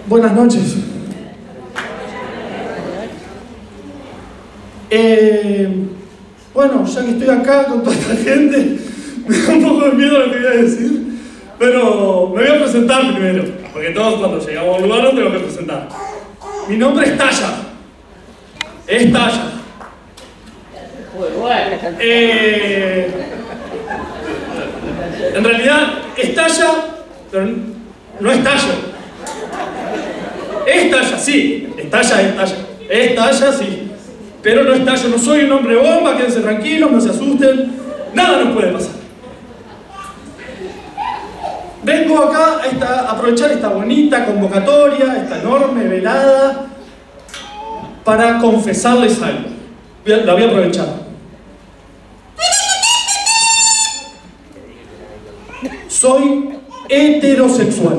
Buenas noches. Bueno, ya que estoy acá con toda esta gente, me da un poco de miedo lo que voy a decir, pero me voy a presentar primero, porque todos cuando llegamos a un lugar nos tenemos que presentar. Mi nombre es Talla. Es Talla. En realidad es Talla, pero no es Talla. Es Talla, sí. Es Talla, es Talla. Es Talla, sí. Pero no es Talla. No soy un hombre bomba, quédense tranquilos, no se asusten. Nada nos puede pasar. Vengo acá a aprovechar esta bonita convocatoria, esta enorme velada, para confesarles algo. La voy a aprovechar. Soy heterosexual.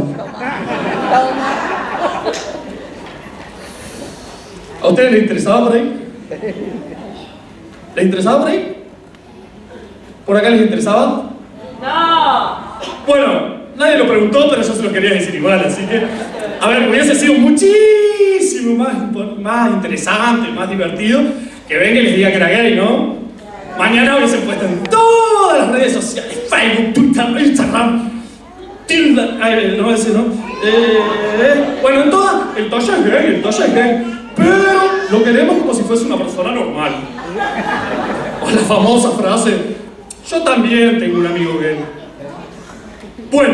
¿A ustedes les interesaba por ahí? ¿Les interesaba por ahí? ¿Por acá les interesaba? ¡No! Bueno, nadie lo preguntó, pero yo se lo quería decir igual, así que... A ver, hubiese sido muchísimo más interesante, más divertido que venga y les diga que era gay, ¿no? Mañana hubiese puesto en todas las redes sociales, Facebook, Twitter, Instagram, Tinder, no, ese no. Bueno, en todas, el Talla es gay, el Talla es gay. Pero lo queremos como si fuese una persona normal. O la famosa frase, yo también tengo un amigo gay. Bueno,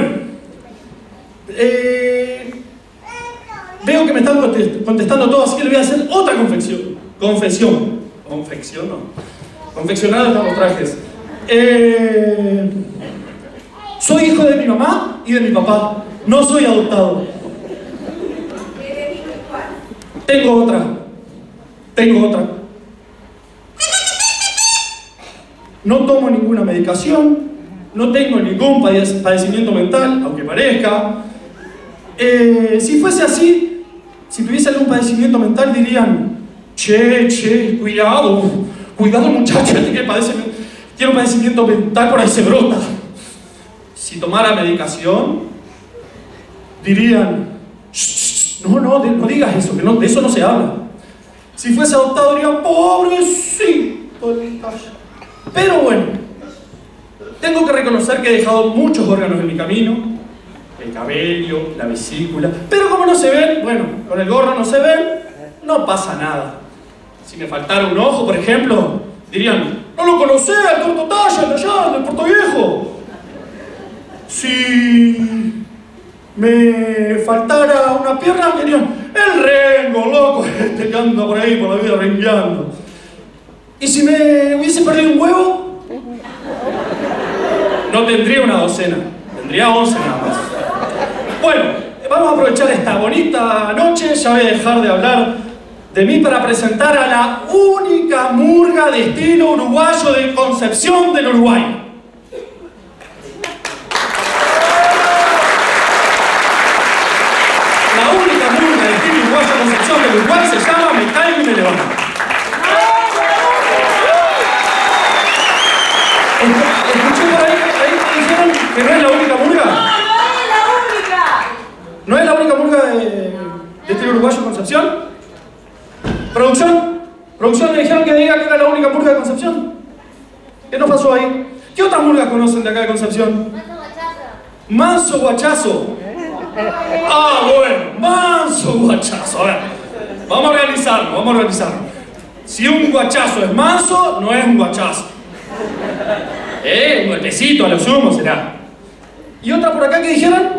veo que me están contestando todos, así que le voy a hacer otra confesión. Confeccionar los trajes. Soy hijo de mi mamá y de mi papá. No soy adoptado. Tengo otra. No tomo ninguna medicación, no tengo ningún padecimiento mental, aunque parezca. Si fuese así, si tuviese algún padecimiento mental dirían, che, cuidado muchacho, este que tiene un padecimiento mental, por ahí se brota. Si tomara medicación, dirían, no digas eso, que de eso no se habla. Si fuese adoptado dirían, pobrecito el Talla. Pero bueno, tengo que reconocer que he dejado muchos órganos en mi camino, el cabello, la vesícula, pero como no se ven, bueno, con el gorro no se ven, no pasa nada. Si me faltara un ojo, por ejemplo, dirían, no lo conocé, al torto Talla, allá, del Puerto Viejo. Si me faltara una pierna, dirían, el rengo, loco, este que anda por ahí por la vida rengueando. ¿Y si me hubiese perdido un huevo? No tendría una docena, tendría 11 nada más. Bueno, vamos a aprovechar esta bonita noche, ya voy a dejar de hablar de mí para presentar a la única murga de estilo uruguayo de Concepción del Uruguay. Concepción del Uruguay se llama Me Caigo y Me Levanto. Escuché por ahí que dijeron que no es la única murga. No es la única. ¿No es la única murga de estilo uruguayo Concepción? ¿Producción me dijeron que diga que era la única murga de Concepción? ¿Qué nos pasó ahí? ¿Qué otras murgas conocen de acá de Concepción? Manso Guachazo. Ah, bueno, Manso Guachazo. A ver, vamos a organizarlo. Si un guachazo es manso, no es un guachazo. Un golpecito a lo sumo será. ¿Y otra por acá que dijeron?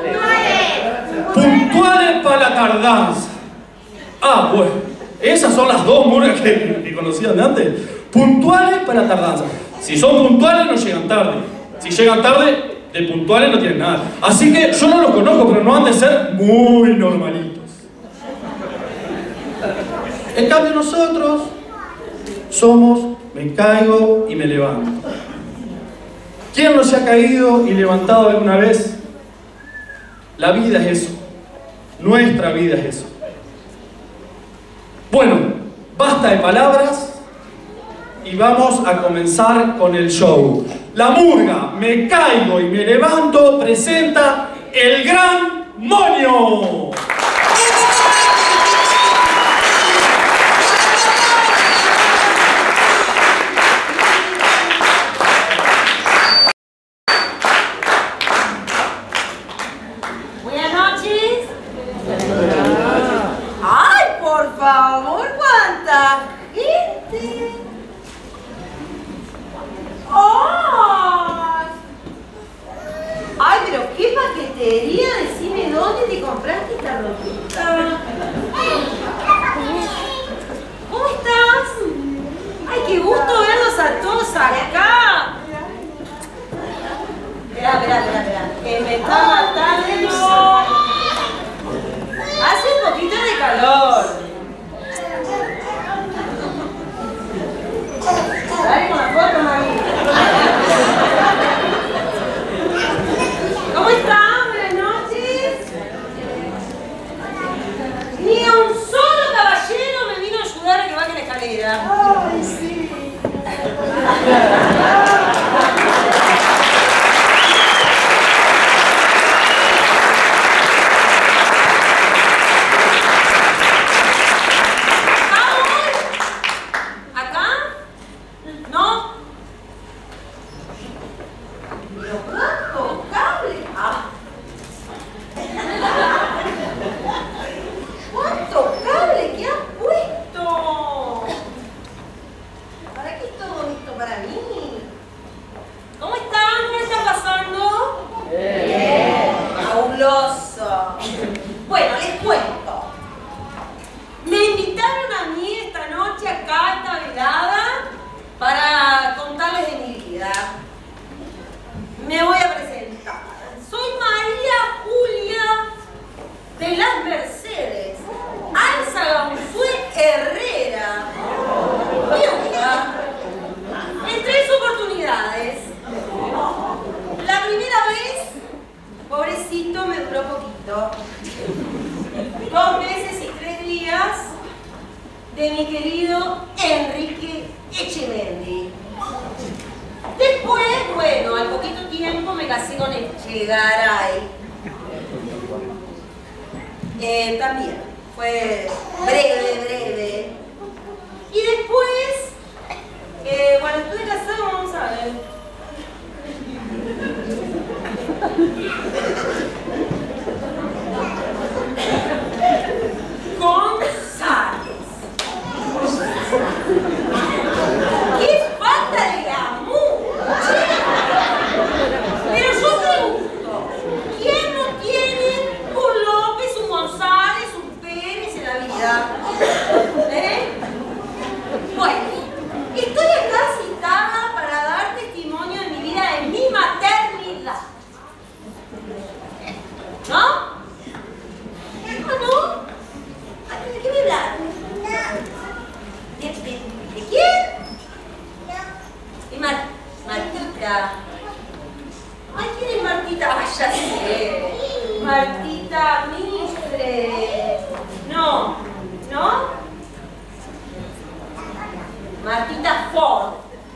Puntuales para la tardanza. Ah, bueno, esas son las dos murgas que conocían de antes. Puntuales para la tardanza. Si son puntuales, no llegan tarde. Si llegan tarde, de puntuales no tienen nada. Así que yo no los conozco, pero no han de ser muy normalitos. En cambio nosotros somos Me Caigo y Me Levanto. ¿Quién no se ha caído y levantado alguna vez? La vida es eso. Nuestra vida es eso. Bueno, basta de palabras y vamos a comenzar con el show. La murga Me Caigo y Me Levanto presenta El Gran Moño. Herrera. Ay, sí. Bueno, les cuento. Me invitaron a mí esta noche acá a esta velada para contarles de mi vida. Me voy a presentar. Soy María Julia de las Mercedes Alzaganfue Herrera. Viuda. En 3 oportunidades. La primera vez, pobrecito, me duró poquito. 2 meses y 3 días de mi querido Enrique Echeverri. Después, bueno, al poquito tiempo me casé con Echegaray. También fue breve. Y después, bueno, estuve casado, vamos a ver. González. ¡Qué falta de glamour! Pero yo pregunto, ¿quién no tiene un López, un González, un Pérez en la vida? Bueno, estoy acá citada para dar testimonio de mi vida, de mi maternidad. ¿No? ¿No? ¿De qué me hablan? ¿De quién? De Martita. Ay, ¿quién es Martita? Ay, ya sé. Martita Mistre. No. Martita Ford.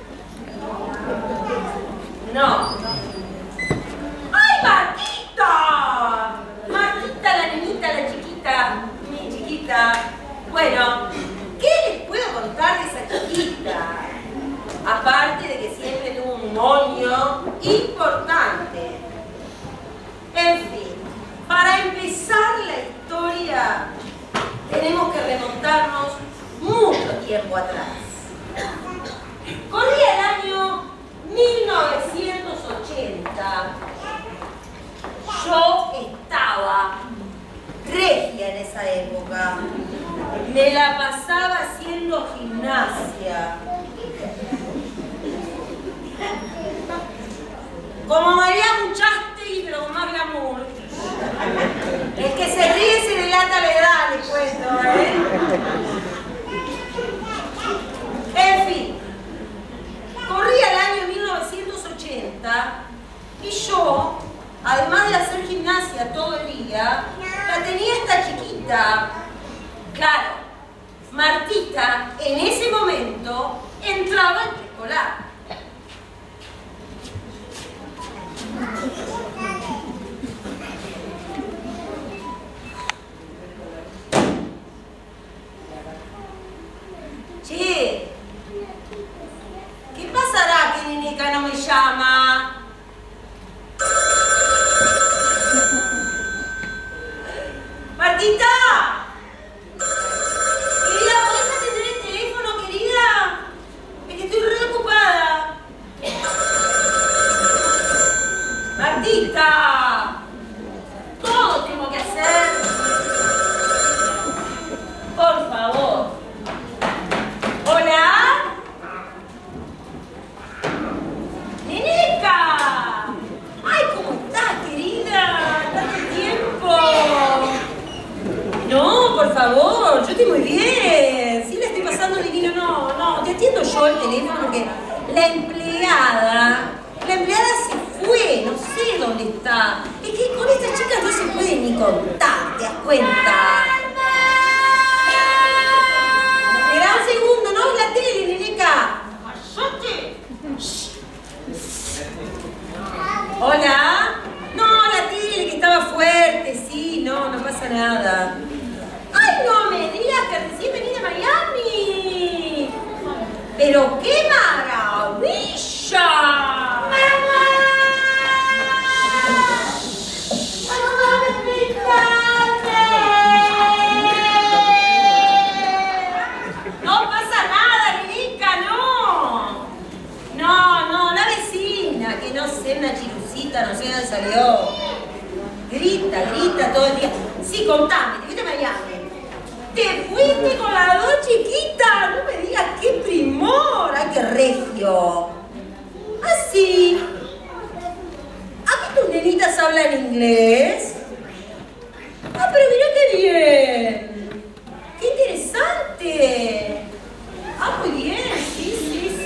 No. ¡Ay, Martita! Martita, la nenita, la chiquita, mi chiquita. Bueno, ¿qué les puedo contar de esa chiquita? Aparte de que siempre tuvo un moño importante. En fin, para empezar la historia, tenemos que remontarnos mucho tiempo atrás. Corría el año 1980. Yo estaba regia en esa época. Me la pasaba haciendo gimnasia. Como María Muchastegui, pero con más glamour. El que se ríe se delata la edad, les cuento, En fin, corría el año 1980 y yo, además de hacer gimnasia todo el día, la tenía esta chiquita. Claro, Martita en ese momento entraba al preescolar. Che, ¿qué pasará que Neneca no me llama? ¡Martita! Querida, ¿podés atender el teléfono, querida? Es que estoy re ocupada. ¡Martita! Todo tengo que hacer. Por favor. ¿Hola? ¡Neneca! ¡Ay, cómo estás, querida! ¡Tanto tiempo! No, por favor, yo estoy muy bien. Sí, la estoy pasando divino. No, te atiendo yo el teléfono porque la empleada se fue, no sé dónde está. Es que con estas chicas no se puede ni contar, ¿te das cuenta? Espera un segundo, no es ¿Te fuiste con las dos chiquitas? No me digas qué primor. ¡Ay, qué regio! Así. ¿A qué tus nenitas hablan inglés? Ah, pero mirá qué bien. ¡Qué interesante! Ah, muy bien, sí.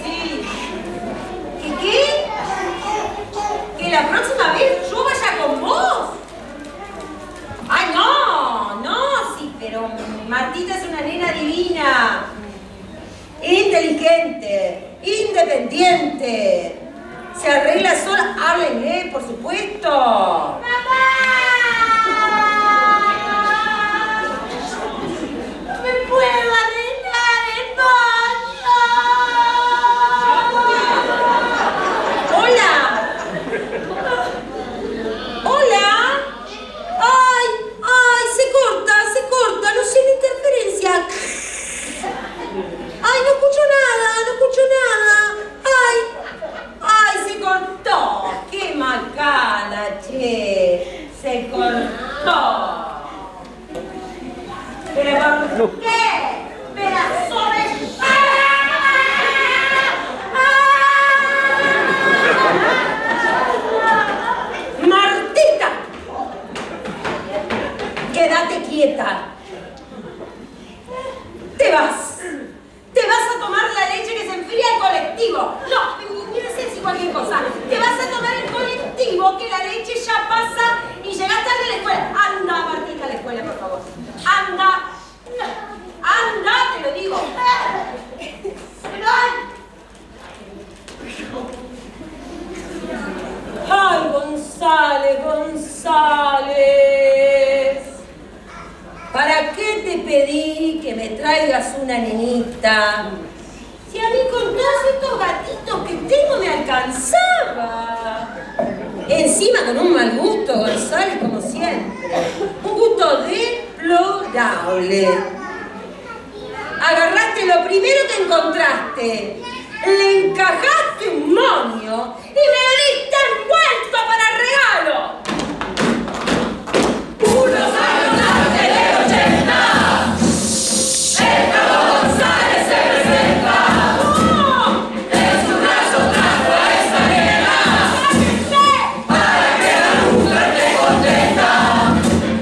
¿Qué? ¿Que la próxima vez yo vaya con vos? ¡Ay, no! Sí, pero Martita es una nena divina. Inteligente, independiente. Se arregla sola, habla inglés, por supuesto. ¡Mamá! ¡No me puedo arreglar el baño! ¡Hola! ¡Hola! ¡Ay! Se corta, no sé la interferencia. ¡Ay, no escucho nada! ¡Ay, se cortó! ¡Qué macana, che! ¡Se cortó! ¿Pero por qué? ¡Pedazo de... ¡Martita! Quédate quieta. Te vas a tomar la leche que se enfría el colectivo. No, mira si cualquier cosa. Te vas a tomar el colectivo que la leche ya pasa y llegas tarde a la escuela. Anda, Martita, a la escuela, por favor. Anda, te lo digo. Pero ay, González. ¿Para qué te pedí que me traigas una nenita? Si a mí con todos estos gatitos que tengo me alcanzaba. Encima con un mal gusto, González, como siempre. Un gusto deplorable. Agarraste lo primero que encontraste, le encajaste un moño y me lo diste envuelto para regalo. Unos años antes del 80, el Cabo González se presenta. ¡No! En su brazo trajo a esa nena para que la mujer te contenta.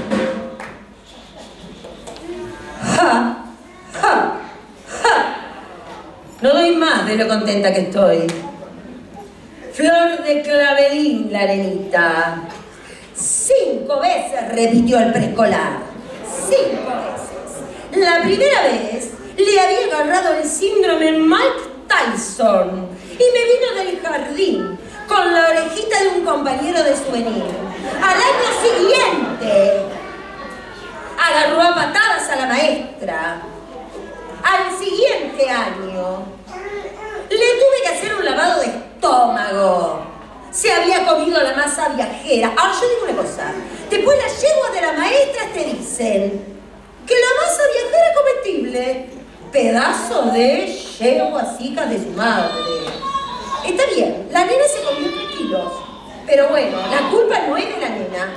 No doy más de lo contenta que estoy. Flor de clavelín, la nenita. 5 veces repitió el preescolar. 5 veces. La primera vez le había agarrado el síndrome Mike Tyson y me vino del jardín con la orejita de un compañero de souvenir. Al año siguiente agarró a patadas a la maestra. Al siguiente año le tuve que hacer un lavado de estómago. Se había comido la masa viajera. Ahora yo digo una cosa. Después las yeguas de la maestra te dicen que la masa viajera es comestible. Pedazo de yeguas hijas de su madre. Está bien, la nena se comió 3 kilos. Pero bueno, la culpa no es de la nena.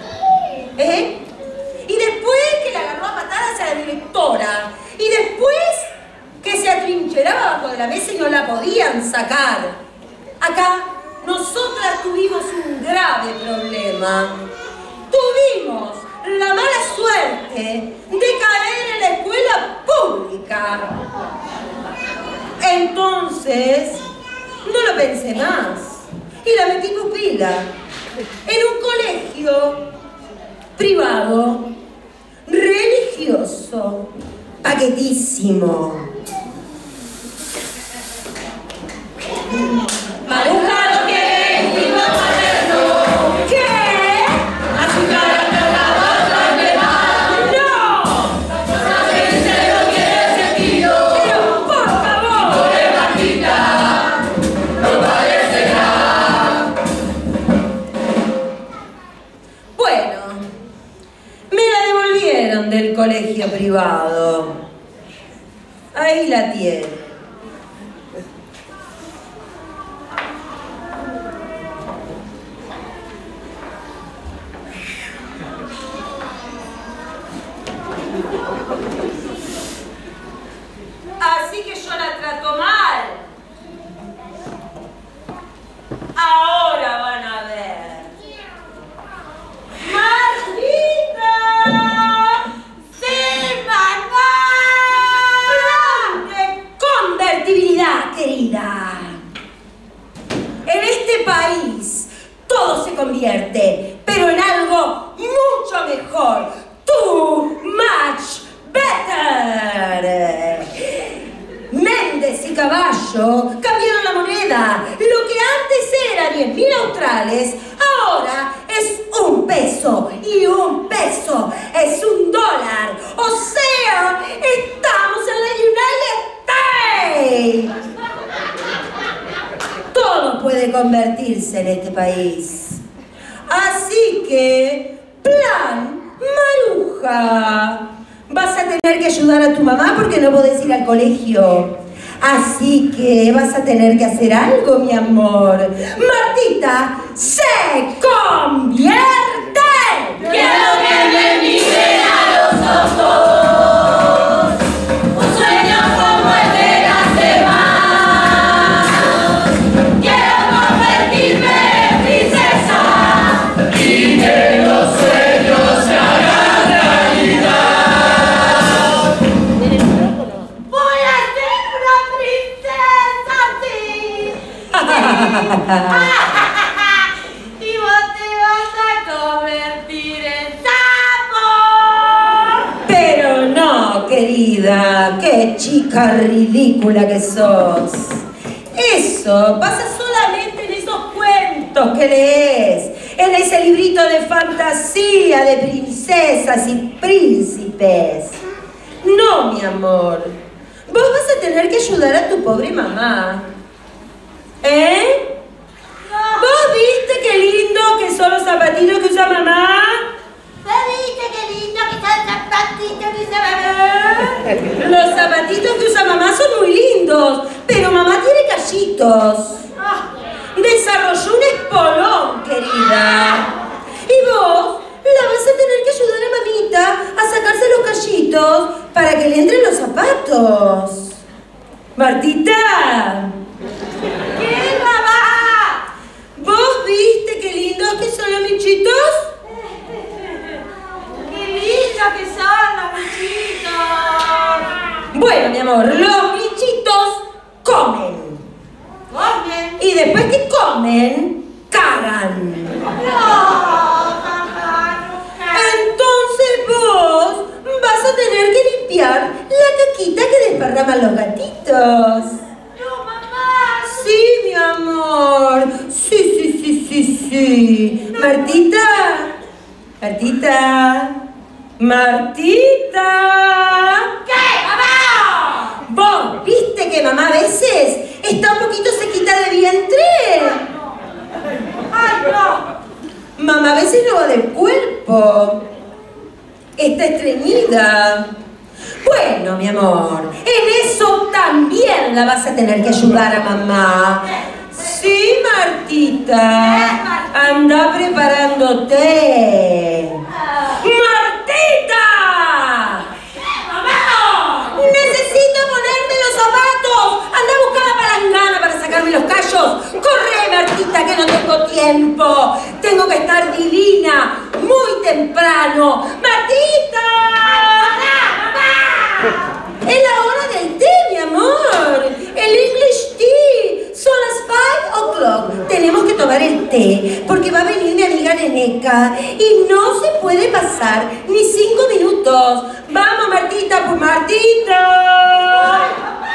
Y después que la agarró a patadas a la directora. Y después que se atrincheraba bajo de la mesa y no la podían sacar. Acá nosotras tuvimos un grave problema. Tuvimos la mala suerte de caer en la escuela pública. Entonces, no lo pensé más y la metí pupila en un colegio privado, religioso, paquetísimo. Maruja no quiere instinto materno. ¿Qué? Azúcar al de mal. ¡No! La gente no tiene sentido. Pero, por favor. Pobre Martita, no parecerá. Bueno, me la devolvieron del colegio privado. Ahí la tiene. Así que yo la trato mal. Ahora van a ver. ¡Martita! ¡Sí, mamá! ¡De convertibilidad, querida! En este país todo se convierte, pero en algo mucho mejor. Too much better. Méndez y Caballo cambiaron la moneda. Lo que antes era 10.000 australes, ahora es un peso. Y un peso es un dólar. O sea, estamos en la United States. Todo puede convertirse en este país. Así que, plan Maruja. Vas a tener que ayudar a tu mamá porque no podés ir al colegio. Así que vas a tener que hacer algo, mi amor. Martita se convierte. Quiero que me miren a los ojos. Un sueño como el de las demás. Quiero convertirme en princesa y que los sueños se hagan realidad. Voy a ser una princesa, sí. Y vos te vas a convertir en sapo. Pero no, querida, qué chica ridícula que sos. Eso pasa solamente en esos cuentos que lees, en ese librito de fantasía de princesas y príncipes. No, mi amor, vos vas a tener que ayudar a tu pobre mamá. ¿Eh? ¿Vos viste qué lindo que son los zapatitos que usa mamá? ¿Viste qué lindo que está el zapatito que se va? Los zapatitos que usa mamá son muy lindos, pero mamá tiene callitos. Desarrolló un espolón, querida. Y vos la vas a tener que ayudar a mamita a sacarse los callitos para que le entren los zapatos. Martita. ¿Qué, mamá? ¿Vos viste qué lindos que son los bichitos? ¡Qué lindo que son los bichitos! Bueno, mi amor, los bichitos comen. ¿Comen? Y después que comen, cagan. No, mamá, no cago. Entonces vos vas a tener que limpiar la caquita que desparraman los gatitos. No, mamá. Sí, mi amor. Sí. Martita. Martita. ¿Qué, mamá? ¿Vos viste que mamá a veces está un poquito sequita de vientre? ¡Ay, no! Mamá a veces no va del cuerpo. Está estreñida. Bueno, mi amor, en eso también la vas a tener que ayudar a mamá. Sí, Martita. Anda preparándote. ¡Martita! ¡Mamá! ¡Necesito ponerme los zapatos! ¡Anda a buscar la palangana para sacarme los callos! ¡Corre, Martita, que no tengo tiempo! Tengo que estar divina, muy temprano. ¡Martita! ¡Mamá! ¡Es la hora del té, mi amor! ¡El English tea! Son las 5 o'clock. Tenemos que tomar el té, porque va a venir mi amiga Neneca y no se puede pasar ni 5 minutos. ¡Vamos, Martita, pues Martita!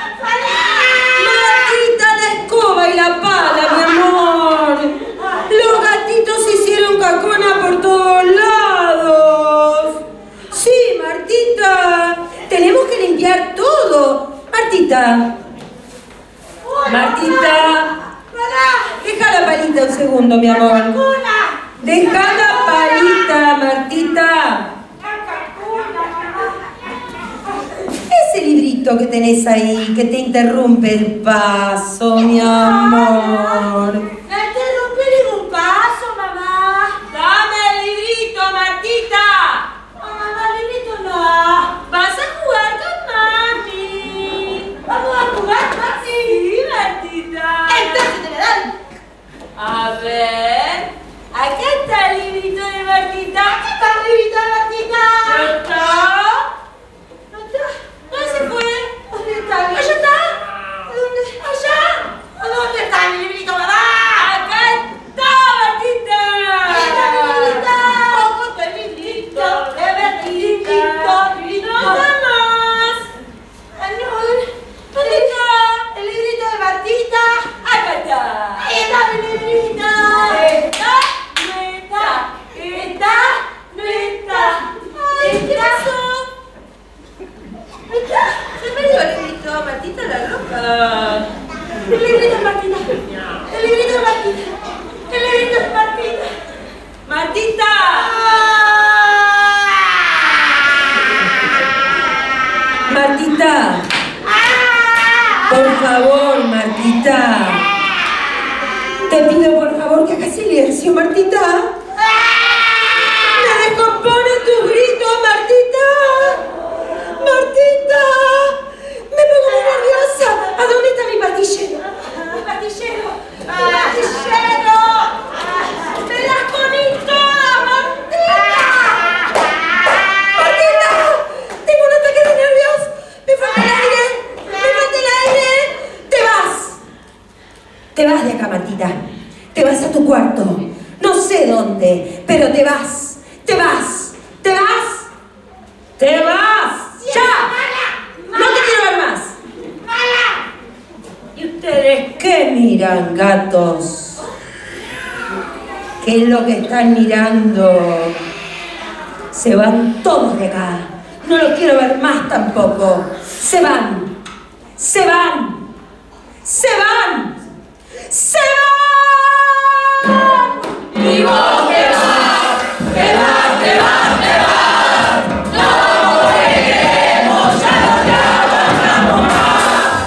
Martita, la escoba y la pala, mi amor. Los gatitos hicieron cacona por todos lados. Sí, Martita. Tenemos que limpiar todo. Martita. Martita. Deja la palita un segundo, mi amor. Deja la palita, Martita. Ese librito que tenés ahí, que te interrumpe el paso, mi amor. No interrumpí ningún paso, mamá. Dame el librito, Martita. Mamá, el librito no. librito, Martita la loca. El librito es Martita. El librito es Martita. El librito es Martita. ¡Martita! Martita. Por favor, Martita. Te pido por favor que hagas silencio, Martita. Me descomponen tus gritos, Martita. Martita. Me pongo muy nerviosa. ¿A dónde está mi pastillero? Mi pastillero. Mi pastillero. Me las comí todas, Martita. Martita. Tengo un ataque de nervios. Me falta el aire. Me falta el aire. Te vas. Te vas de acá, Martita. Te vas a tu cuarto. No sé dónde, pero te vas. Te vas. Te vas. Te vas. ¡Ya! ¡No te quiero ver más! ¿Y ustedes qué miran, gatos? ¿Qué es lo que están mirando? Se van todos de acá. No los quiero ver más tampoco. Se van. Se van. Se van. ¡Se van! Y vos te vas, te vas, te vas, te vas. No volveremos, ya no te aguantamos más.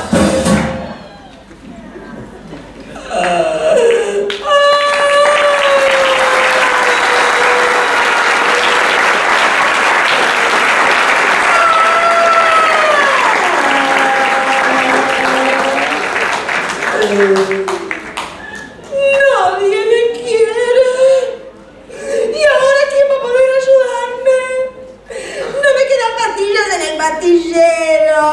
Nadie me quiere. ¿Y ahora quién va a poder ayudarme? No me quedan pastillas en el pastillero.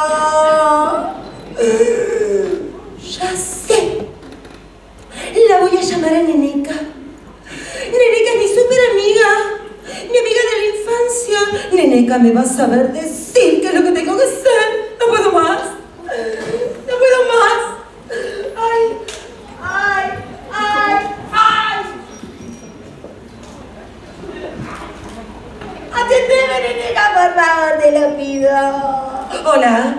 Ya sé. La voy a llamar a Neneca. Neneca es mi súper amiga. Mi amiga de la infancia. Neneca me va a saber decir qué es lo que tengo que hacer. No puedo más. No puedo más. Ay, ay, ay, ay. Atendeme, Neneca, por favor, te lo pido. Hola.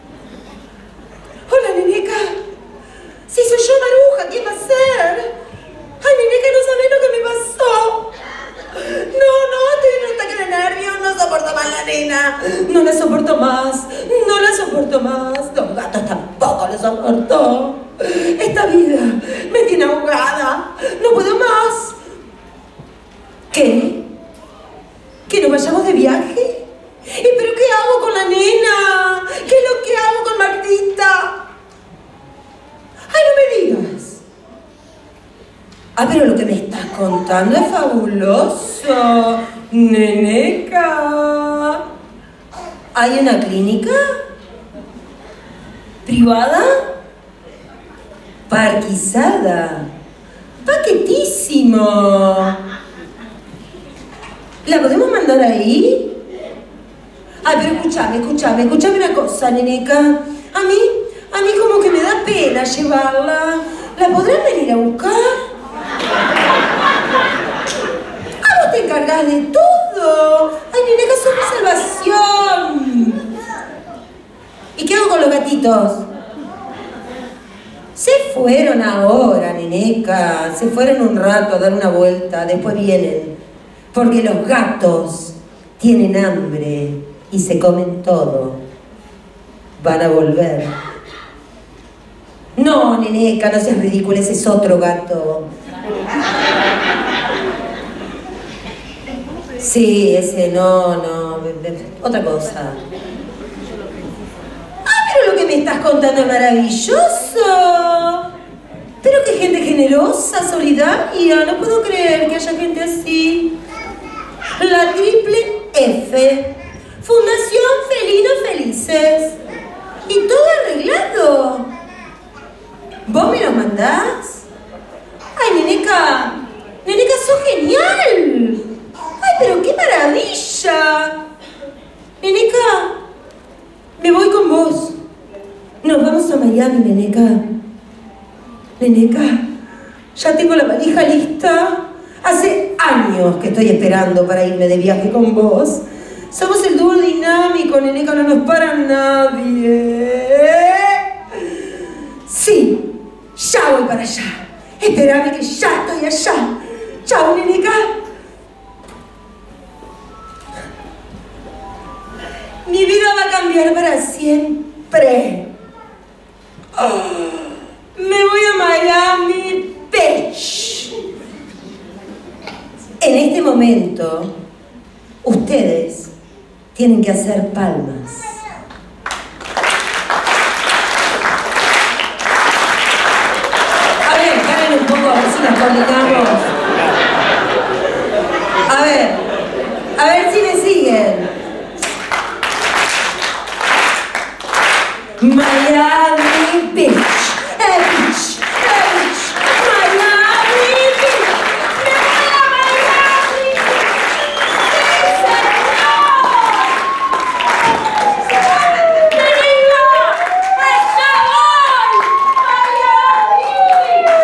Hola, Neneca. Si soy yo, Maruja, ¿quién va a ser? Ay, Neneca, no sabés lo que me pasó. No, estoy en un ataque de nervios, no soporto más la nena. No la soporto más, no la soporto más. Los gatos tampoco la soporto. Esta vida me tiene ahogada, no puedo más. ¿Qué? ¿Que nos vayamos de viaje? ¿Pero qué hago con la nena? ¿Qué es lo que hago con Martita? Ay, no me digas. Ah, pero lo que me estás contando es fabuloso. Neneca. ¿Hay una clínica? ¿Privada? Parquizada. Paquetísimo. ¿La podemos mandar ahí? Ay, pero escúchame una cosa, Neneca. A mí como que me da pena llevarla. ¿La podrán venir a buscar? ¡Ah, vos te encargás de todo! ¡Ay, Neneca, sos mi salvación! ¿Y qué hago con los gatitos? Se fueron ahora, Neneca. Se fueron un rato a dar una vuelta. Después vienen. Porque los gatos tienen hambre y se comen todo. Van a volver. No, Neneca, no seas ridícula. Ese es otro gato. Sí, ese no, otra cosa. Ah, pero lo que me estás contando es maravilloso. Pero qué gente generosa, solidaria. No puedo creer que haya gente así. La triple F. Fundación Felinos Felices. Y todo arreglado. ¿Vos me lo mandás? ¡Ay, Neneca! ¡Neneca, sos genial! ¡Ay, pero qué maravilla! Neneca, me voy con vos. Nos vamos a Miami, Neneca. Neneca, ya tengo la valija lista. Hace años que estoy esperando para irme de viaje con vos. Somos el dúo dinámico, Neneca, no nos para nadie. allá. Espérame que ya estoy allá. Chao, neneca. Mi vida va a cambiar para siempre. Me voy a Miami Beach. En este momento, ustedes tienen que hacer palmas. A ver, cálenme un poco, a ver si nos coordinamos. A ver si me siguen. Miami Beach, beach, beach, Miami Beach. ¡Me voy a Miami Beach! ¡Sí, señor! ¡Me digo! ¡Allá voy! ¡Miami Beach!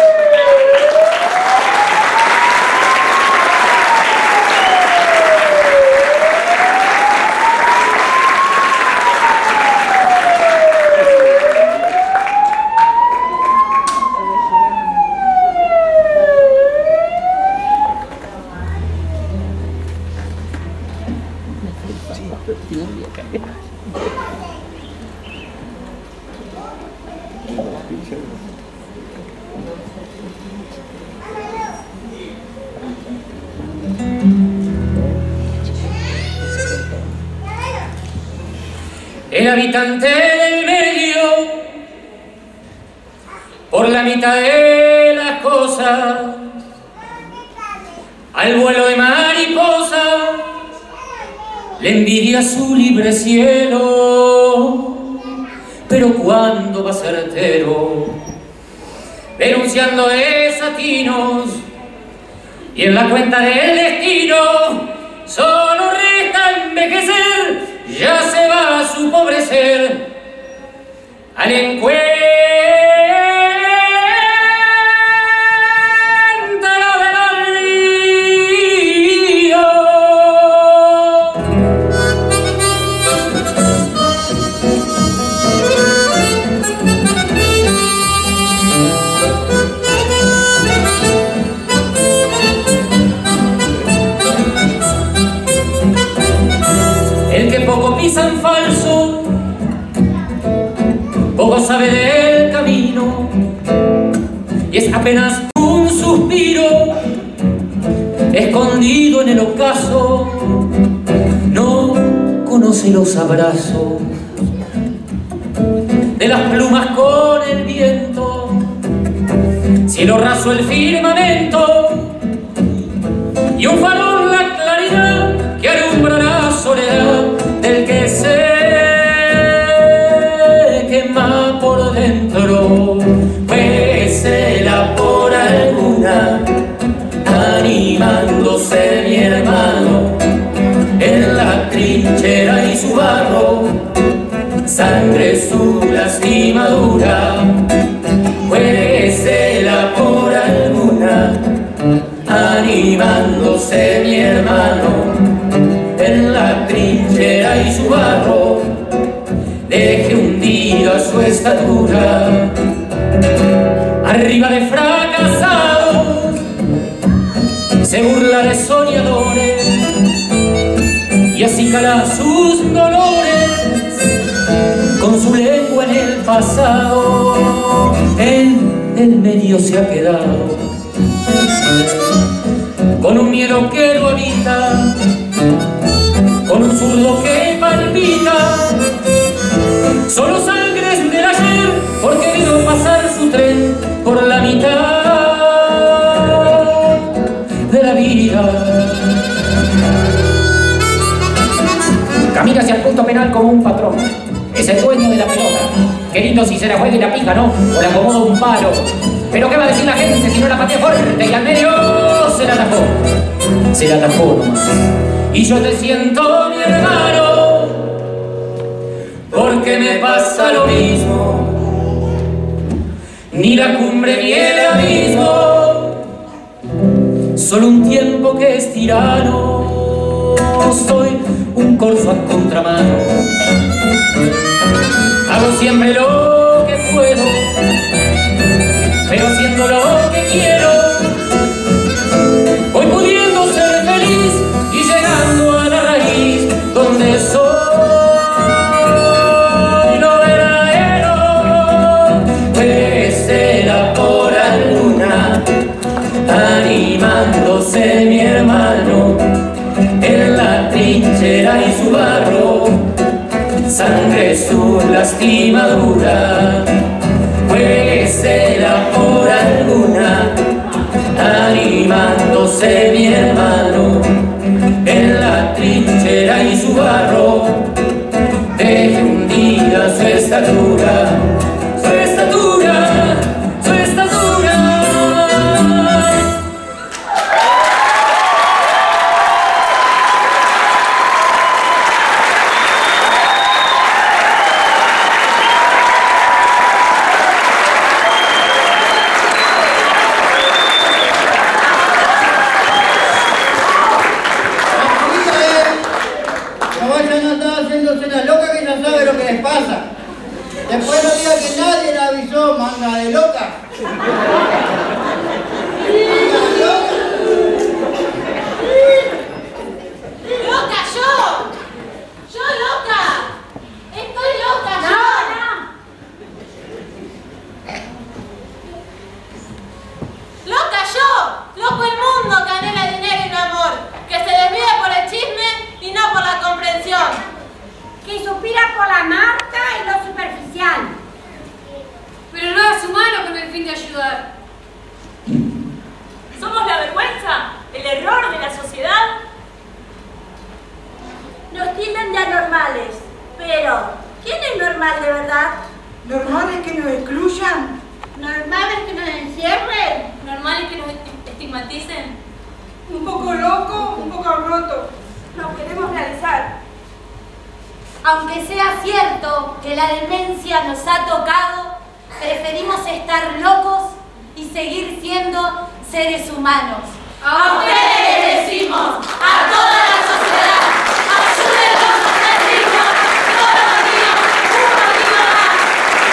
El habitante del medio, por la mitad de las cosas, al vuelo de mariposa, le envidia su libre cielo. Pero cuando va certero, denunciando desatinos, y en la cuenta del destino, solo resta envejecer. Ya se va a su pobre ser al encuentro del río. El que poco pisa en falso, poco sabe del camino, y es apenas un suspiro escondido en el ocaso. No conoce los abrazos de las plumas con el viento, cielo raso el firmamento y un farol la claridad que alumbra la soledad del que se quema por dentro. Cuésela por alguna, animándose mi hermano en la trinchera y su barro, sangre su lastimadura. Cuésela por alguna, animándose mi hermano en la trinchera y su barro, deje hundida su estatura. Arriba de fracasados se burla de soñadores y acicala sus dolores con su lengua en el pasado. En el medio se ha quedado con un miedo que lo habita, con un zurdo que palpita. Solo sangres del ayer, porque vio pasar su tren por la mitad de la vida. Camina hacia el punto penal como un patrón. Es el dueño de la pelota. Qué lindo si se la juega y la pica, ¿no? O la acomoda un palo. Pero ¿qué va a decir la gente si no la patea fuerte? Y al medio se la atajó. Se la atajó nomás. Y yo te siento, mi hermano, porque me pasa lo mismo. Ni la cumbre ni el abismo, solo un tiempo que es tirano. Soy un corzo a contramano. Hago siempre lo que puedo, pero haciéndolo sangre su lastimadura, jueguesela por alguna, animándose mi hermano en la trinchera y su barro, deje hundida su estatura, su estatura, su estatura. Después no diga que nadie la avisó, manga de loca. ¡Loca yo! ¡Yo loca! ¡Estoy loca yo! ¡Loca yo! ¡Loco el mundo que anhela dinero y no amor! Que se desvía por el chisme y no por la comprensión. Que suspira por la marca y lo superficial. Pero no es humano con el fin de ayudar. ¿Somos la vergüenza? ¿El error de la sociedad? Nos tildan de anormales, pero ¿quién es normal de verdad? ¿Normal es que nos excluyan? ¿Normal es que nos encierren? ¿Normal es que nos estigmaticen? Un poco loco, un poco roto. Nos queremos realizar. Aunque sea cierto que la demencia nos ha tocado, preferimos estar locos y seguir siendo seres humanos. A ustedes les decimos, a toda la sociedad, ayúdenos a ser dignos, todos los días, un motivo más.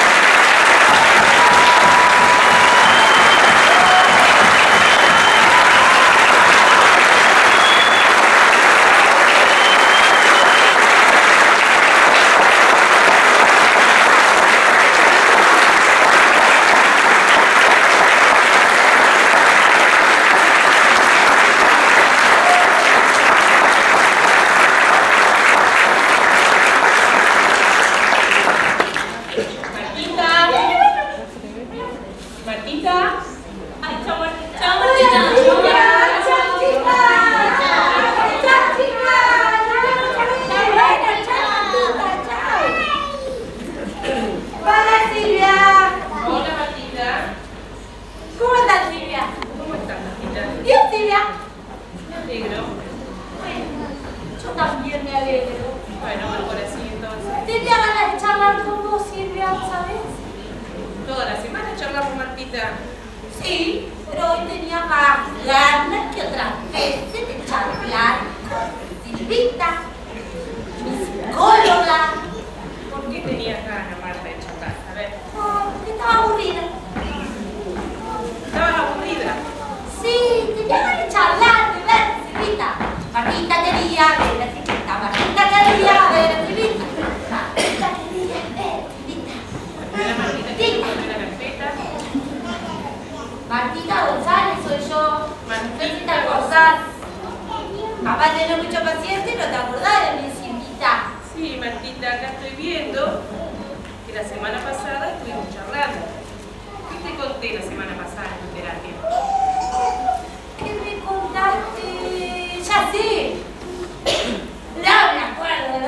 Sí, pero hoy tenía más ganas que otras veces de charlar con Silvita, mi psicóloga. ¿Por qué tenías ganas, Marta, de charlar? A ver. Porque estaba aburrida. ¿Estabas aburrida? Sí, tenía ganas de charlar, de ver Silvita. Martita quería ver a Silvita, Martita quería ver a Silvita. Martita quería ver a Silvita. Primera Martita que se pone la carpeta. Martita González soy yo. Martita. No sé si te acordás. Papá tiene mucho paciente, no te acordás de mi Silvita. Sí, Martita, acá estoy viendo que la semana pasada estuvimos charlando. ¿Qué te conté la semana pasada en tu terapia? ¿Qué me contaste? Ya sé. No me acuerdo,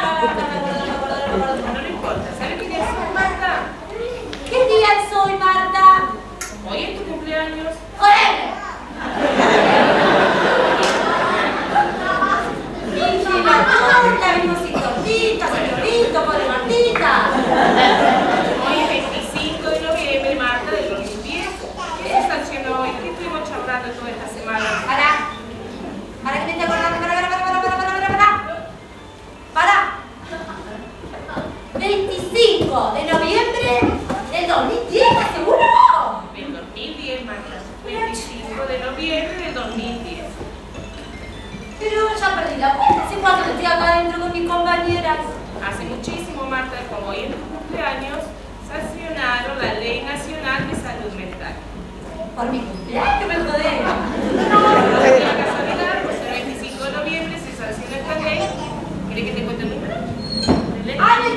No le importa. ¿Sabes qué día es hoy, Marta? ¿Qué día es hoy, Marta? Hoy es tu cumpleaños. ¡Joder! Y la torta, vimos sin tortita, señorito, pobre Martita. Hoy es 25 de noviembre, Marta, del 2010. ¿Qué se está haciendo hoy? ¿Qué estuvimos charlando toda esta semana? Para que me esté acordando, para. 25 de noviembre del 2010, ¿seguro? Del 2010, Marta. 25 de noviembre del 2010. Pero ya perdí la cuenta, hace cuánto que estoy acá adentro con mis compañeras. Hace muchísimo, Marta, como hoy es tu cumpleaños, sancionaron la Ley Nacional de Salud Mental. Por mi cumpleaños, me jodé. No, de la casualidad, pues el 25 de noviembre se sanciona esta ley. ¿Querés que te cuente el número? ¡Ay,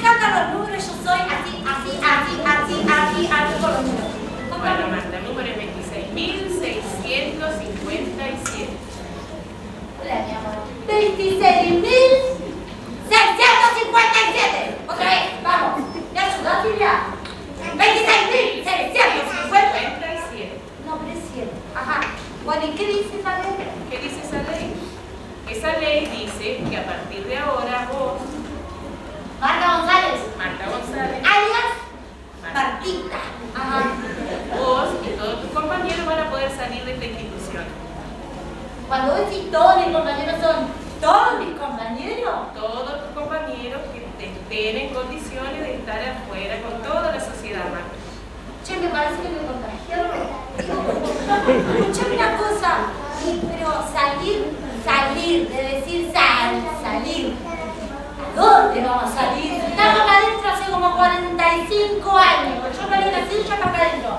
en condiciones de estar afuera con toda la sociedad, Marta. Che, me parece que me contagiaron. Escuchame una cosa, pero salir, de decir salir. ¿A dónde vamos a salir? Estamos acá adentro hace como 45 años. Yo no había nacido ya acá adentro.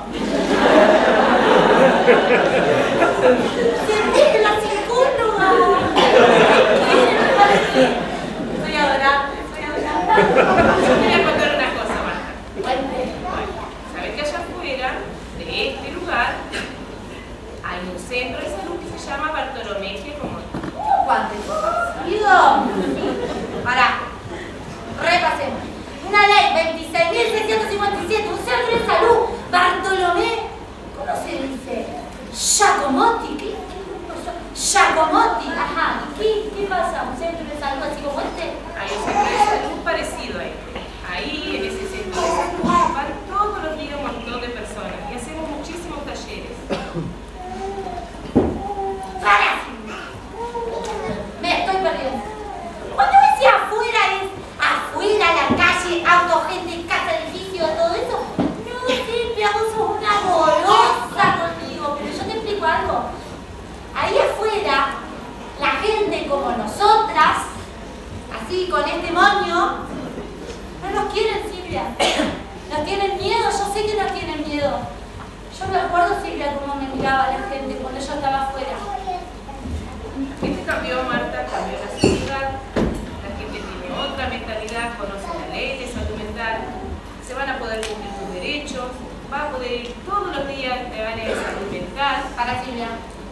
¡Se la psicóloga! Soy adorable. Yo quería contar una cosa, Marta. Cuente. ¿Sabes que allá afuera de este lugar hay un centro de salud que se llama Bartolomé Giacomotti? ¿Cuánto? Pará. Repasemos. Una ley 26.657, un centro de salud. Bartolomé. ¿Cómo se dice? Giacomotti. ¿Qué grupo es? Giacomotti. Ajá. ¿Qué pasa? ¿Un centro de salud así como este? Hay un centro de salud parecido a este. Ahí, en ese centro de salud, van todos los días un montón de personas y hacemos muchísimos talleres. ¡Para! Me estoy perdiendo. Cuando decía afuera es afuera, la calle, auto, gente, casa, edificio, todo eso. No, Silvia, vos sos una golosa conmigo, pero yo te explico algo. Ahí afuera, la gente como nosotras, así con este moño, no nos quieren, Silvia. Nos tienen miedo, yo sé que nos tienen miedo. Yo me acuerdo, Silvia, cómo me miraba la gente cuando yo estaba afuera. Este cambió, Marta, cambió la sociedad. La gente tiene otra mentalidad, conoce la ley de salud mental, se van a poder cumplir sus derechos, va a poder ir todos los días a área de salud mental. Para, Silvia.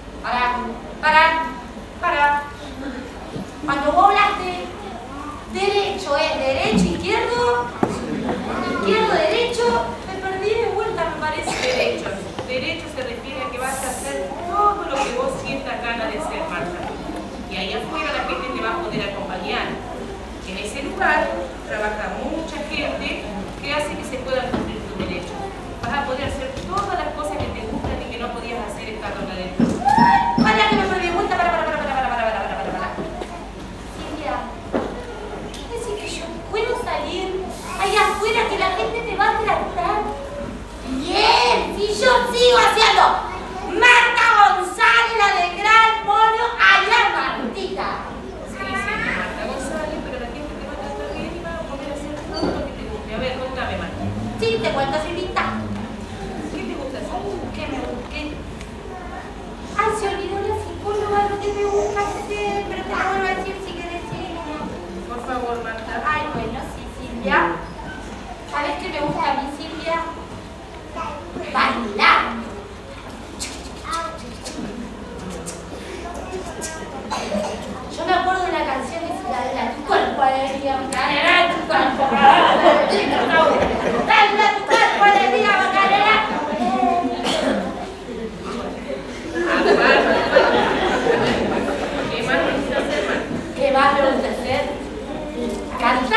Para. Cuando vos hablaste derecho, derecho, izquierdo, derecho, me perdí de vuelta, me parece. Derecho se refiere a que vas a hacer todo lo que vos sientas ganas de hacer, Marta. Y ahí afuera la gente te va a poder acompañar. En ese lugar trabaja mucha gente que hace que se puedan cumplir tus derechos. Vas a poder hacer todas las cosas que te gustan y que no podías hacer estando acá adentro. Para que me perdí de vuelta, para. Silvia, decís que yo puedo salir ahí afuera, que la gente me va a tratar bien, si yo sigo haciendo Marta González, la de Gran Mono, allá Martita. Sigue siendo Marta González, pero la gente te va a tratar bien y va a poder hacer todo lo que te guste. A ver, contame, Marta. Sí, te cuento, Silvita. ¿Qué te gusta hacer? ¿Qué me busqué? Ay, se olvidó la psicóloga lo que me gusta hacer, pero te lo vuelvo a decir si querés decirlo. Por favor, Marta. Ay, bueno, sí, Silvia. ¿Sabes qué me gusta a mí, Silvia? Bailar. Yo me acuerdo de una canción que se la tu cuerpo alegría, Macarena, tu cuerpo alegría, tu cuerpo alegría, Macarena. ¿Qué más te gusta hacer, Marta? ¿Qué más me gusta hacer? Cantar.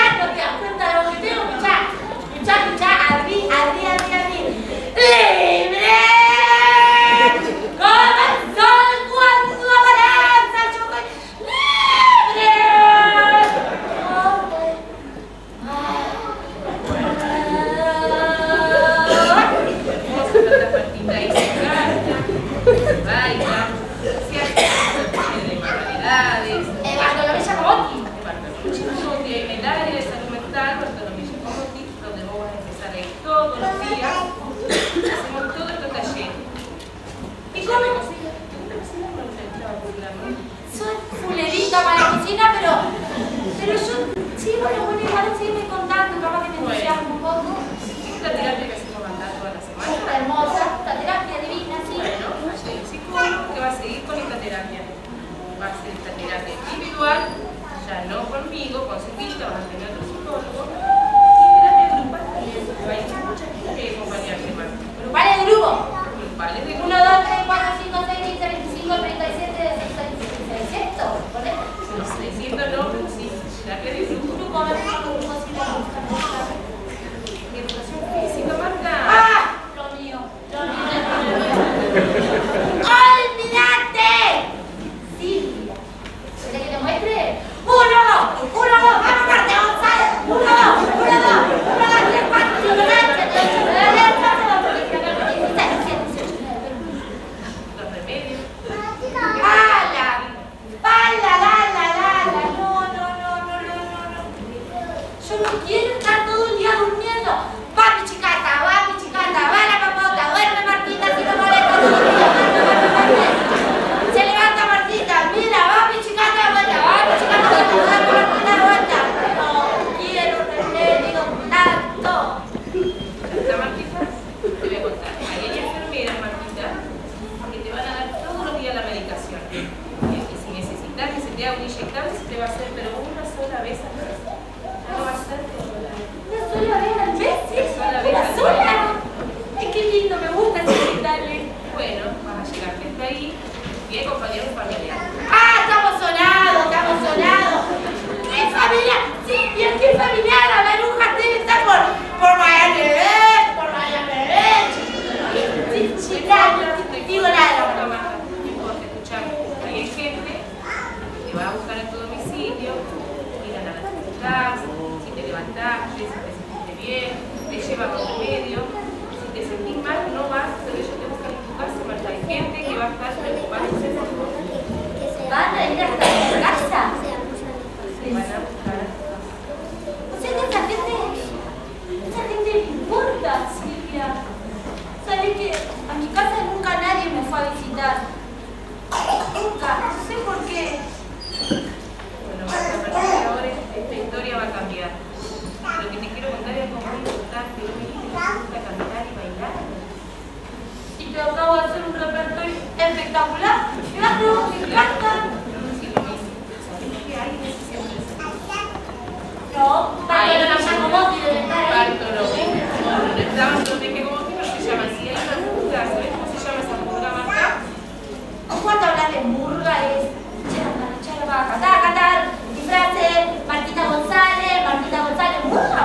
bien, te lleva con remedio. Si te sentís mal, no vas, pero ellos te buscan en tu casa, Marta. Hay gente que va a estar preocupada. ¿Van a ir hasta tu casa? Te van a buscar. O sea que esa gente le importa, Silvia. ¿Sabes que a mi casa nunca nadie me fue a visitar? Nunca, no sé por qué. Bueno, Marta, a partir de ahora esta historia va a cambiar. Lo que te quiero contar es algo muy importante. ¿No me dijiste que te gusta cantar y bailar? Y te acabo de hacer un repertorio espectacular. Claro, me encanta. Sí, lo mismo. ¿Sabes qué hay en ese centro de salud? No, Hay Bartolo una me llamo vos y debe estar ahí. Bartolo. No estaba, no te quedo vos, pero se llama así. Hay una murga. ¿Sabes cómo se llama esa murga, Marta? Cuando hablas de murga es catar, disfraces, Martita González, murga.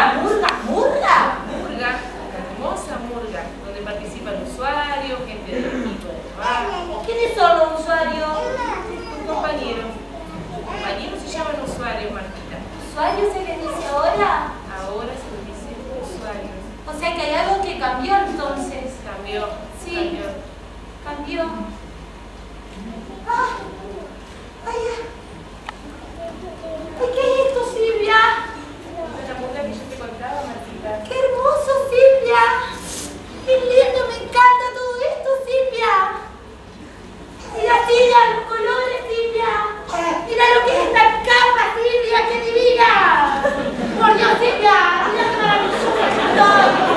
Murga, una hermosa murga, donde participan usuarios, gente del equipo de trabajo. ¿Quiénes son los usuarios? Un compañero. Compañeros se llaman usuarios, Martita. ¿Usuarios se les dice ahora? Ahora se les dice usuarios. O sea que hay algo que cambió entonces. Cambió. Sí. Cambió. ¡Ah! ¡Ay! ¿Qué es esto, Silvia? La murga que yo te contaba, Martita. ¡Qué hermoso, Silvia! ¡Qué lindo! ¡Me encanta todo esto, Silvia! Mira, Silvia, los colores, Silvia. Mira lo que es esta capa, Silvia, qué divina. Por Dios, Silvia, mira qué maravillosa que estoy.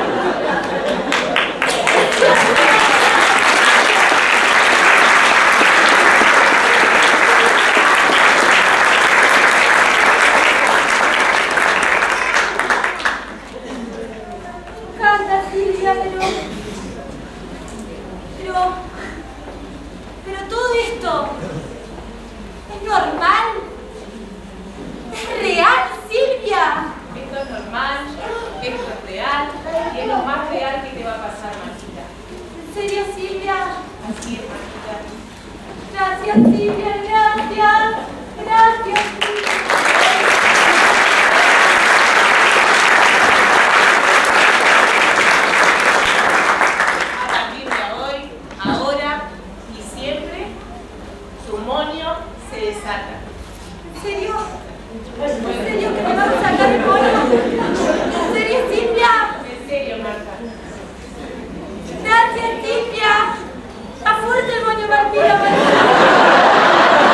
Pero todo esto es normal, es real, Silvia. Esto es normal, esto es real y es lo más real que te va a pasar, Martita. ¿En serio, Silvia? Así es, Martita. Gracias, Silvia, gracias, Silvia. Se desata. ¿En serio? ¿En serio que me vas a sacar el moño? ¿En serio, Silvia? En serio, Marta. Gracias, Silvia. Está fuerte el moño, Martina.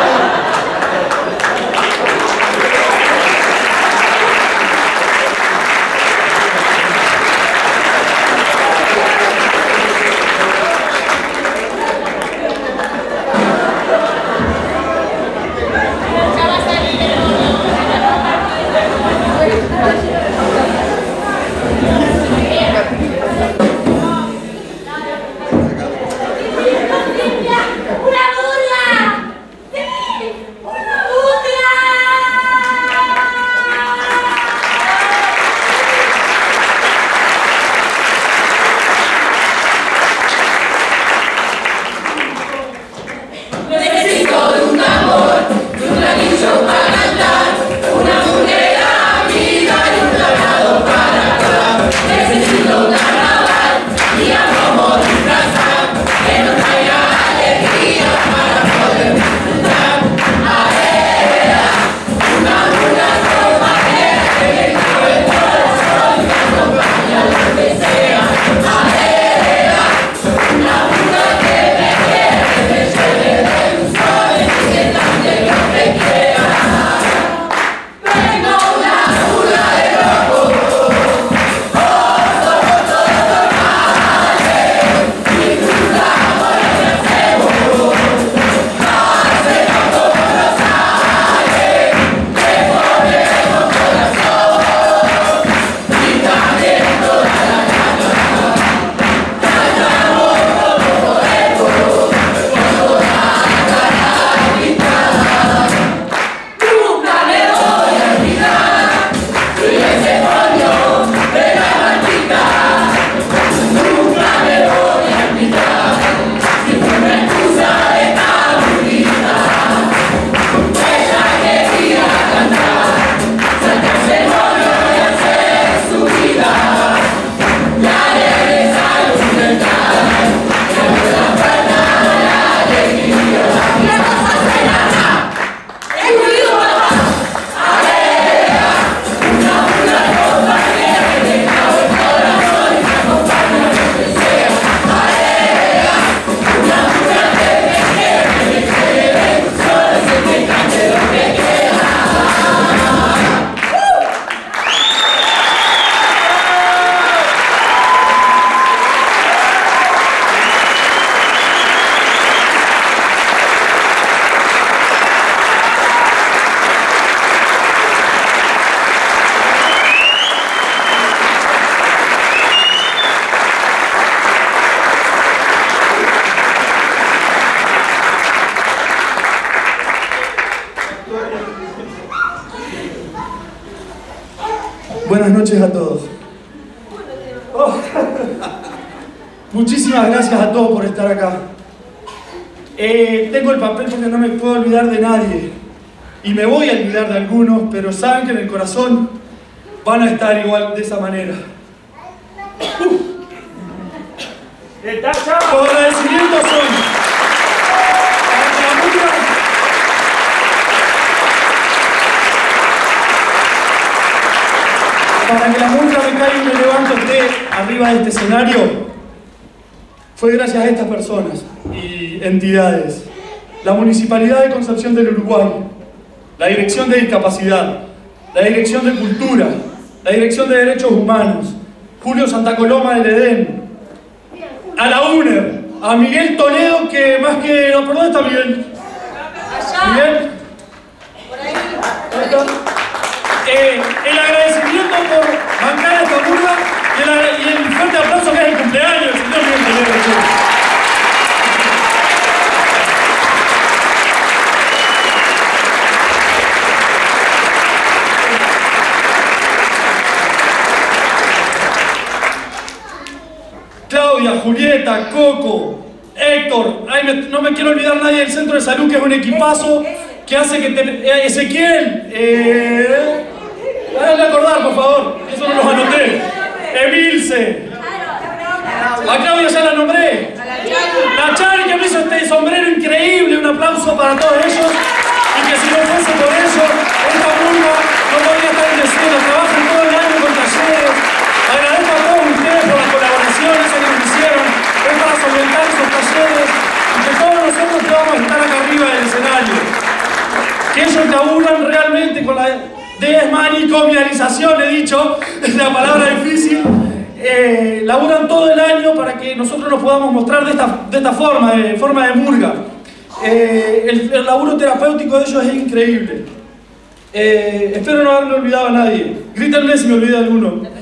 buenas noches a todos. Oh. Muchísimas gracias a todos por estar acá. Tengo el papel porque no me puedo olvidar de nadie. Y me voy a olvidar de algunos, pero saben que en el corazón van a estar igual de esa manera. Los agradecimientos son para que la Murga Me Caigo y Me Levanto esté arriba de este escenario. Fue gracias a estas personas y entidades: la Municipalidad de Concepción del Uruguay, la Dirección de Discapacidad, la Dirección de Cultura, la Dirección de Derechos Humanos, Julio Santa Coloma del Edén, a la UNER, a Miguel Toledo, que más que... No, ¿por dónde está Miguel? Miguel. Por ahí. El agradecimiento por bancar esta Murga y el fuerte aplauso que es el cumpleaños del señor Miguel Toledo. Claudia, Julieta, Coco, Héctor, no me quiero olvidar nadie del Centro de Salud, que es un equipazo que hace que Ezequiel, háganle acordar, por favor, eso no los anoté. Emilce, a Claudia ya la nombré, la Chari, que me hizo este sombrero increíble, un aplauso para todos ellos, y que si no fuese por eso, esta Murga no podría estar en escena, trabajan todo el año con talleres. Agradezco a todos ustedes por las colaboraciones que nos hicieron, es para solventar esos talleres y que todos nosotros que vamos a estar acá arriba del escenario, que ellos laburan realmente con la desmanicomialización, he dicho, es la palabra difícil, laburan todo el año para que nosotros nos podamos mostrar de esta forma de Murga. El laburo terapéutico de ellos es increíble. Espero no haberme olvidado a nadie. Grítenme si me olvidé alguno.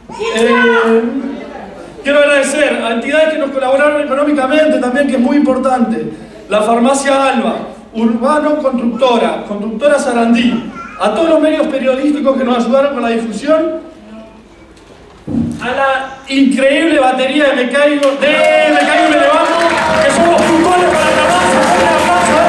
Quiero agradecer a entidades que nos colaboraron económicamente también, que es muy importante. La Farmacia Alba, Urbano Constructora Sarandí, a todos los medios periodísticos que nos ayudaron con la difusión, a la increíble batería de Me Caigo y Me Levanto, que son los puntores para la masa.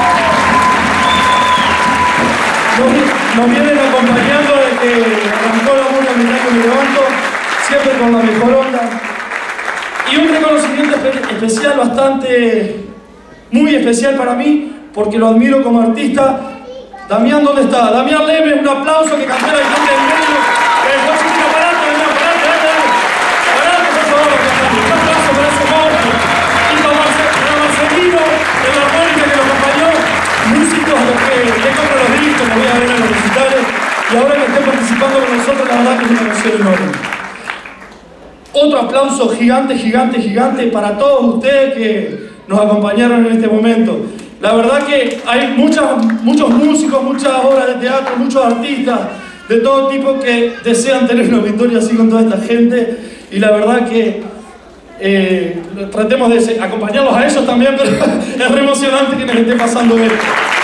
Nos vienen acompañando desde que arrancó la Murga Me Caigo y Me Levanto, siempre con la mejor onda. Y un reconocimiento especial, muy especial para mí, porque lo admiro como artista. Damián, ¿dónde está? Damián Leme, un aplauso, que cantó la victoria del medio. Parate, por favor, un aplauso para ese monstruo. Y para Marcelino, de la armónica que nos acompañó, músicos los que le compran los discos, los voy a ver en los recitales, y ahora que estén participando con nosotros, la verdad que es una emoción enorme. Otro aplauso gigante para todos ustedes que nos acompañaron en este momento. La verdad que hay muchos músicos, muchas obras de teatro, muchos artistas de todo tipo que desean tener una victoria así con toda esta gente, y la verdad que tratemos de acompañarlos a ellos también, pero es re emocionante que nos esté pasando esto.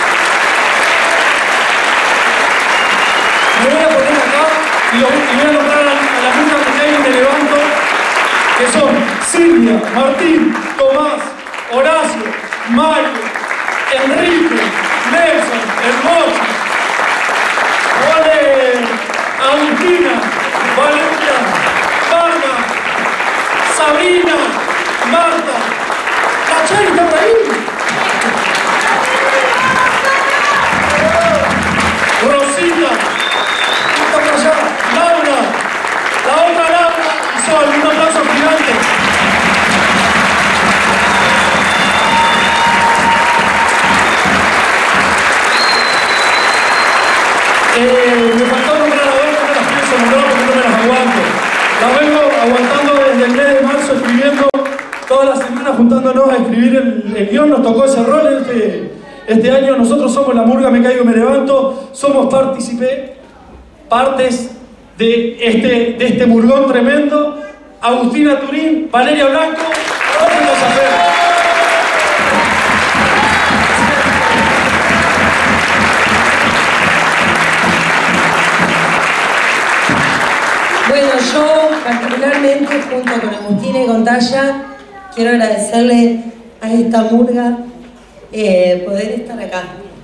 Me voy a poner acá y voy a nombrar a la Murga Me Caigo y Me Levanto, que son Silvia, Martín, Tomás, Horacio, Mario, Enrique, Nelson, Hermoso, Agustina, Valeria, Marta, Sabrina, Marta, la Chari está por ahí, Rosita, está por allá, Laura, la otra Laura y Sol, un aplauso gigante. Me faltó nombrar a dos, no me las pienso nombrar porque no me las aguanto. Las vengo aguantando desde el mes de marzo, escribiendo todas las semanas, juntándonos a escribir el guión. Nos tocó ese rol este año. Nosotros somos la Murga Me Caigo y Me Levanto, somos partes de este murgón tremendo. Agustina Turín, Valeria Blanco, Jorge Zafer. yo particularmente, junto con Agustina y con Talla, quiero agradecerle a esta murga poder estar acá.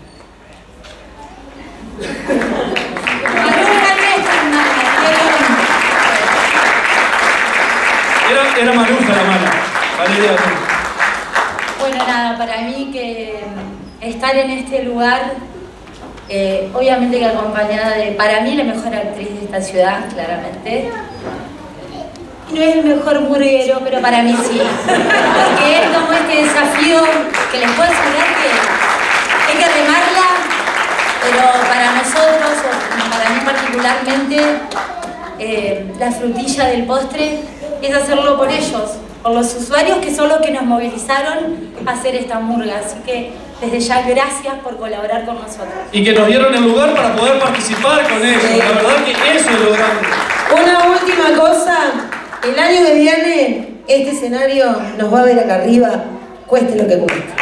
Era Maruja la mala. Valeria. Bueno, nada, para mí que estar en este lugar, obviamente que acompañada de, para mí, la mejor actriz de esta ciudad, claramente. No es el mejor murguero, pero para mí sí. Porque es como este desafío que les puedo asegurar que hay que remarla, pero para nosotros, o para mí particularmente, la frutilla del postre es hacerlo por ellos, por los usuarios que son los que nos movilizaron a hacer esta murga. Así que desde ya gracias por colaborar con nosotros. Y que nos dieron el lugar para poder participar con ellos. Sí. La verdad que eso es lo grande. Una última cosa, el año que viene este escenario nos va a ver acá arriba, cueste lo que cueste.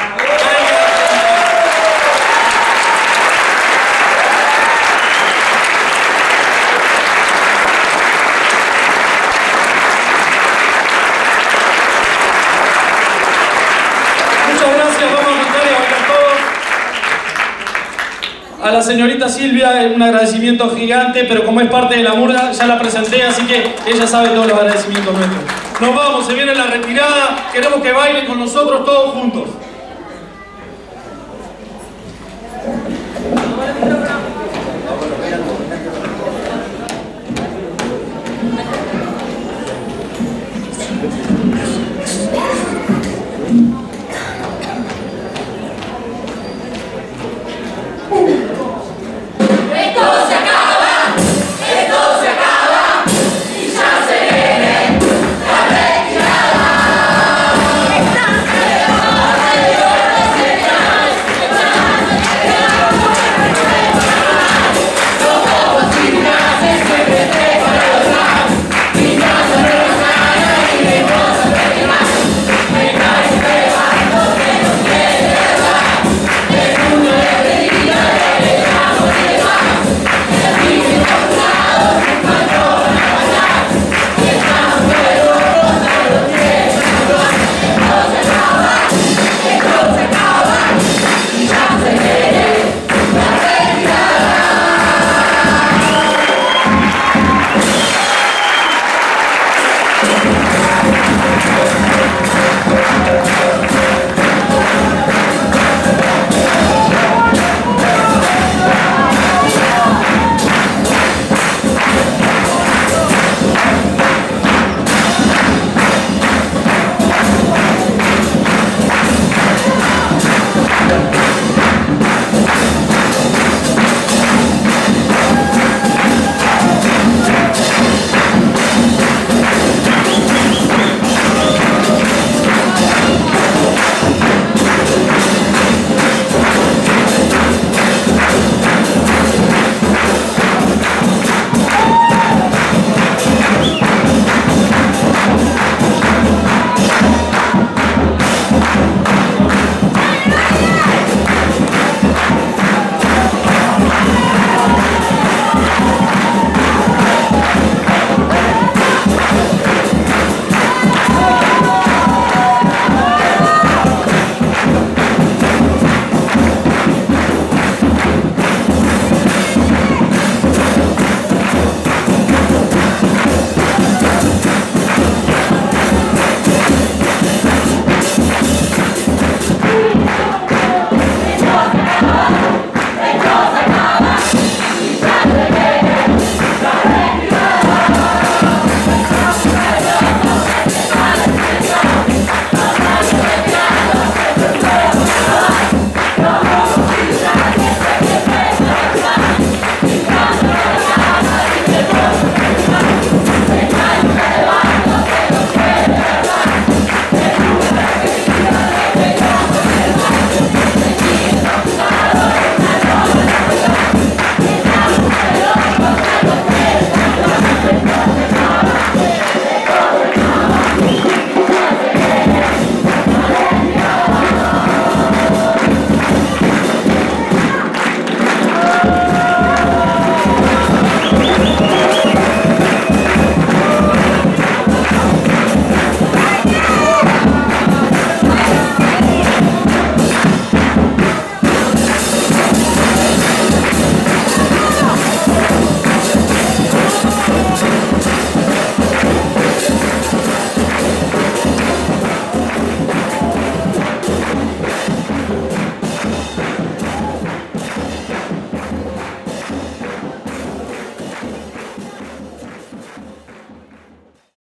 A la señorita Silvia un agradecimiento gigante, pero como es parte de la murga ya la presenté, así que ella sabe todos los agradecimientos nuestros. Nos vamos, se viene la retirada, queremos que bailen con nosotros todos juntos.